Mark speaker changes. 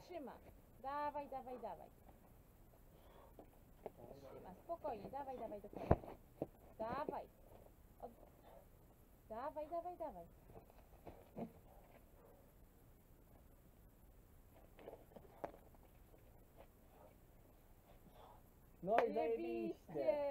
Speaker 1: trzyma. Dawaj, dawaj, dawaj. Trzyma, spokojnie, dawaj, dawaj do końca. Dawaj. Dawaj, dawaj, dawaj.
Speaker 2: No i zajebiście.